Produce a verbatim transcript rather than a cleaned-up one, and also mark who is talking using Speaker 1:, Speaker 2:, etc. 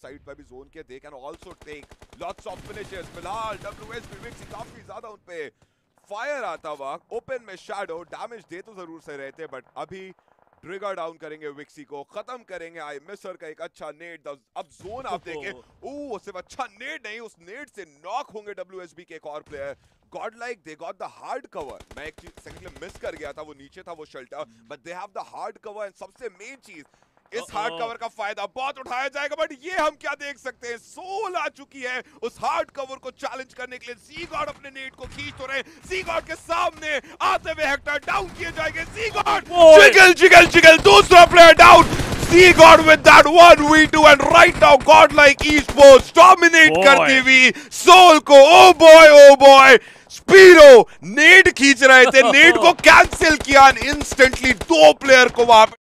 Speaker 1: Side पे भी zone के, they can also take lots of finishes. फिलहाल डब्ल्यूएसबी विक्सी काफी ज्यादा उन पे फायर आता हुआ, ओपन में शैडो डैमेज दे तो जरूर से रहे थे, बट अभी ट्रिगर डाउन करेंगे विक्सी को, खत्म करेंगे। आई मिसर का एक अच्छा नेट, अब जोन आप देखें, ओह सिर्फ अच्छा नेट नहीं, उस नेट से नॉक होंगे डब्ल्यूएसबी के एक और player. God like they got the hard cover. मैं एक चीज सेकंड मिस कर गया था, वो नीचे था वो shelter, but they have the hard cover. And सबसे मेन चीज, इस हार्ड कवर का फायदा बहुत उठाया जाएगा, बट ये हम क्या देख सकते हैं, सोल आ चुकी है उस हार्ड कवर को चैलेंज करने के लिए। ज़ीगॉड अपने नेट को खींच तो रहे, ज़ीगॉड के सामने आते हुए हेक्टर डाउन किए जाएंगे। ज़ीगॉड जिगल जिगल जिगल, दूसरा प्लेयर डाउन। ज़ीगॉड with that one v two and right now Godlike Esports dominate करती हुई सोल को। ओ बॉय ओ बॉय, स्पीडो नेट खींच रहे थे, नेट को कैंसिल किया इंस्टेंटली, दो प्लेयर को वहां